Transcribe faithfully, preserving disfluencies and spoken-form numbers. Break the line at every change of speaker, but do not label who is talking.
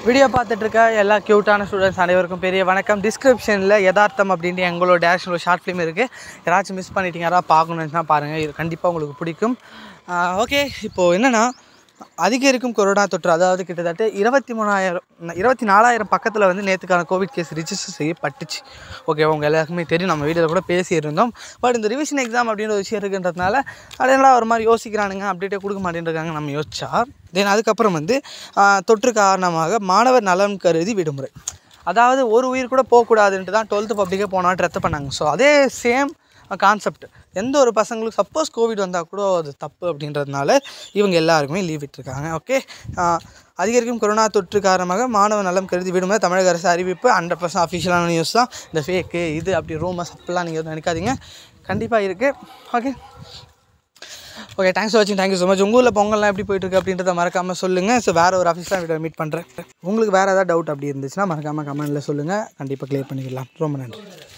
Video பார்த்துட்டு இருக்க எல்லா க்யூட்டான ஸ்டூடெண்ட்ஸ் அனைவருக்கும் பெரிய வணக்கம். டிஸ்கிரிப்ஷனில் யதார்த்தம் அப்படின்ட்டு எங்களோட டேரக்ஷன் ஒரு ஷார்ட் ஃபிலிம் இருக்குது. யாராச்சும் மிஸ் பண்ணிட்டீங்க, யாராவது பார்க்கணுன்னா பாருங்கள். இது கண்டிப்பாக உங்களுக்கு பிடிக்கும். ஓகே, இப்போது என்னென்னா அதிகரிக்கும் கொரோனா தொற்று, அதாவது கிட்டத்தட்ட இருபத்தி மூணாயிரம் இருபத்தி நாலாயிரம் பக்கத்தில் வந்து நேற்றுக்கான கோவிட் கேஸ் ரிஜிஸ்டர் செய்யப்பட்டுச்சு. ஓகே, உங்கள் எல்லாருக்குமே தெரியும், நம்ம வீடியோவில் கூட பேசியிருந்தோம். பட் இந்த ரிவிஷன் எக்ஸாம் அப்படின்ற ஒரு விஷயம் இருக்குன்றதுனால அதெல்லாம் ஒரு மாதிரி யோசிக்கிறானுங்க, அப்டேட்டே கொடுக்க மாட்டேன்ருக்காங்க. நம்ம யோசிச்சா தென் அதுக்கப்புறம் வந்து தொற்று காரணமாக மாணவர் நலன் கருதி விடுமுறை, அதாவது ஒரு உயிர் கூட போகக்கூடாதுன்ட்டு தான் டுவெல்த்து பப்ளிக்கே போனாட்டு ரத்து பண்ணாங்க. ஸோ அதே சேம் கான்செப்ட் எந்த ஒரு பசங்களுக்கு சப்போஸ் கோவிட் வந்தால் கூட அது தப்பு அப்படின்றதுனால இவங்க எல்லாருக்குமே லீவ் விட்டுருக்காங்க. ஓகே, அதிகரிக்கும் கொரோனா தொற்று காரணமாக மாணவ நலம் கருதி விடுமுறை தமிழக அரசு அறிவிப்பு. ஹண்ட்ரட் பர்சன்ட் அஃபிஷியலான நியூஸ் தான். இந்த ஃபேக்கு இது அப்படி ரூமர்ஸ் அப்படிலாம் நீங்கள் நினைக்காதீங்க, கண்டிப்பாக இருக்குது. ஓகே ஓகே தேங்க்ஸ் ஃபார் வாட்சிங். Thank you so much. உங்கள் ஊரில் பொங்கல்லாம் எப்படி போயிட்டுருக்கு அப்படின்றத மறக்காமல் சொல்லுங்கள். ஸோ வேறு ஒரு அஃபிஷியலாக வீடியோ மீட் பண்ணுறேன். உங்களுக்கு வேறு ஏதாவது டவுட் அப்படி இருந்துச்சுன்னா மறக்காமல் கமெண்ட்டில் சொல்லுங்கள், கண்டிப்பாக க்ளியர் பண்ணிக்கலாம். ரொம்ப நன்றி.